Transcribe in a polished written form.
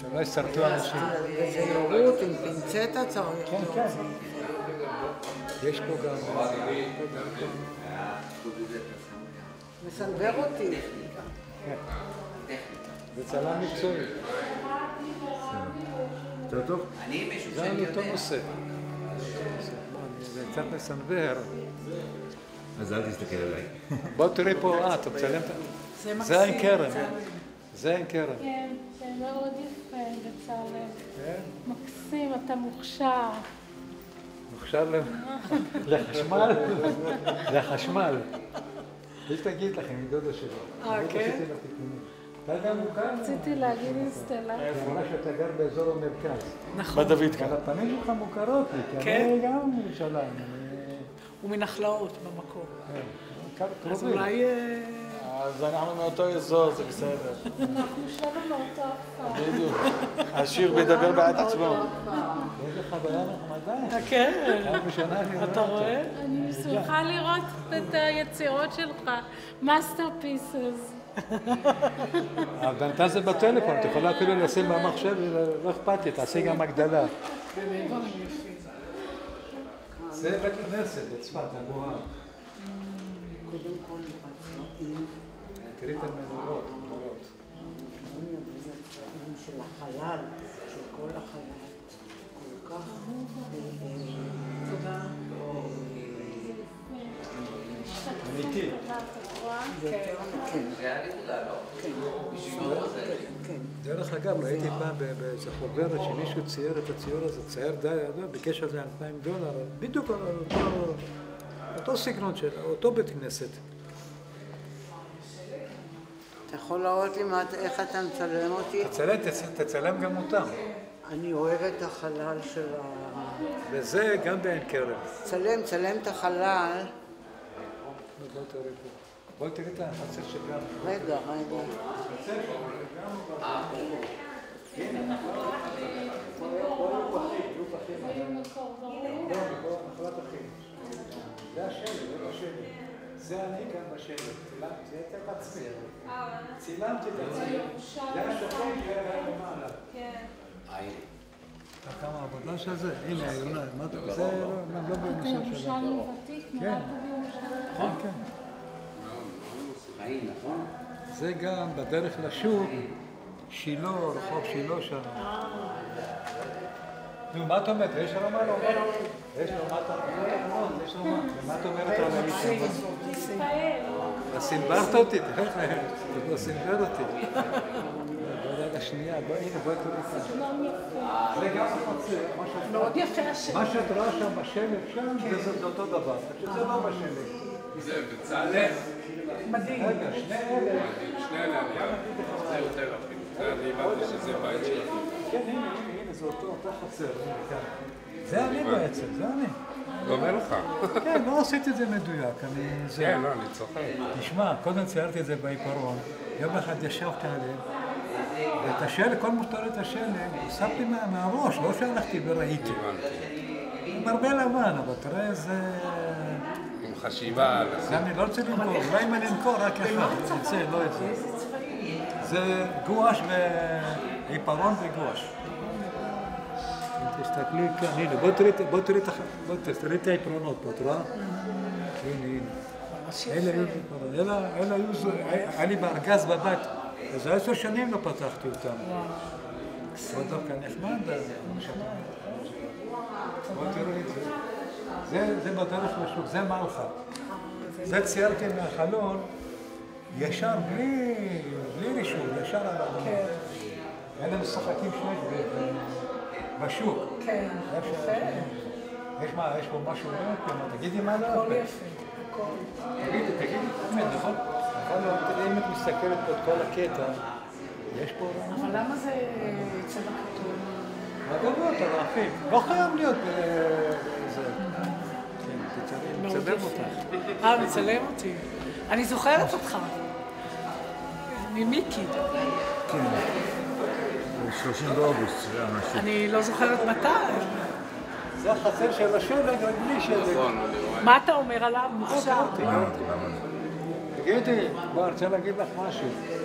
שלא יסרטו אנשים. בזהירות, עם פינצטה צריך. כן, כן. יש פה גם... מסנבר אותי. כן. זה צלם מקצועי. יותר טוב? זה היה אותו נושא. זה קצת מסנבר. אז אל תסתכל עליי. בוא תראי פה, אתה מצלם את... זה עין כרם. זה עין כרם. כן, זה מאוד יפה, בצלאל. כן? מקסים, אתה מוכשר. מוכשר לחשמל? לחשמל. יש תגיד לכם, היא דודה שלי. כן? אתה גם מוכר? רציתי להגיד אינסטלה. ממש שאתה גר באזור המרכז. נכון. בדוד כאן. הפנים שלך מוכרות לי, כי אני גם מירושלים. ומנחלאות במקום. כן, אז קרובים. אולי... אז אנחנו מאותו אזור, זה בסדר. אנחנו שלנו מאותו הכפר. בדיוק. השיר מדבר בעד עצמו. איזה חוויה נחמדה. כן. פעם ראשונה אני רואה אתה אותו. רואה? אני שמחה לראות את היצירות שלך. מאסטרפיסס. הבנתה זה בטלפון, את יכולה אפילו לשים במחשב, לא אכפת לי, תעשי גם הגדלה. זה בית כנסת בצפת, הגבוהה. קודם כל הצבעים. תראי את המנורות. זה הצבעים של החלל, של כל החלל. כל כך... תודה. אמיתי. דרך אגב, ראיתי פעם באיזה חוברת שמישהו צייר את הציור הזה, צייר די, ביקש על זה $2,000, בדיוק על אותו סגנון של אותו בית כנסת. אתה יכול להראות לי איך אתה מצלם אותי? תצלם גם אותם. אני אוהב את החלל של ה... וזה גם בעין כרם. צלם את החלל. בואי תראי פה. בואי תראי את החצר שגם. רגע. זה השלט, זה בשלט. זה אני כאן בשלט. צילמתי את עצמי. צילמתי את עצמי. זה השופט שהיה למעלה. כן. כמה עבודה של זה? הנה, יונה, זה לא אתה בנושא שלנו. ירושלמי ותיק, נולדת בירושלים. נכון, כן. זה גם בדרך לשוק, שילה, רחוב שילה שם. נו, מה את אומרת? יש לו מה לומר? יש לו מה אתה אומרת? יש לו מה? ומה את אומרת על האישה? אז סנברת אותי, תראה לך, אתה לא סנבר אותי. רגע, שנייה, הנה, בואי תראי כאן. זה גם החצר. מאוד יפה השם. מה שאת רואה שם בשלט שם, זה אותו דבר. זה לא בשלט. זה בצלאל. מדהים. רגע, שני אלה. זה יותר אפילו. אני הבנתי שזה בית שלכם. כן, הנה, זה אותה חצר. זה אני בעצם, זה אני. לא אומר לך. כן, לא עשיתי את זה מדויק. כן, לא, אני צוחק. תשמע, קודם ציירתי את זה בעיפרון. יום אחד ישבתי עליהם. ואת השלג, כל מה שאתה רואה את השלג, שמתי מהראש, לא שהלכתי וראיתי. עם הרבה לבן, אבל תראה איזה... עם חשיבה. זה אני לא רוצה למכור, אולי אם אני אמכור רק אחד, זה לא את זה. זה גואש ועיפרון וגואש. תסתכלי כאן, הנה, בוא תראי את העיפרונות פה, אתה רואה? הנה, אלה היו, היה לי בארגז בבית. אז 10 שנים לא פתחתי אותם. זה דווקא נחמד. בוא תראי את זה. זה בדרך לשוק, זה מלכה. זה ציירתי מהחלון, ישר בלי רישום, ישר על האדמה. אלה משחקים שני בשוק. כן, יפה. יש פה משהו לא? תגידי מה לא? הכל יפה. תגידי, נכון? אם את מסתכלת פה את כל הקטע, יש פה... אבל למה זה צבע כתוב? הגבות, הרעפים. לא חייב להיות בזה. כן, תצלם אותך. מצלם אותי. אני זוכרת אותך. ממיקי. כן. 30 באוגוסט, זה משהו. אני לא זוכרת מתי. זה החצר של השלג, רק בלי שלג. מה אתה אומר עליו? מוכשר. תגידי, בוא, אני רוצה להגיד לך משהו.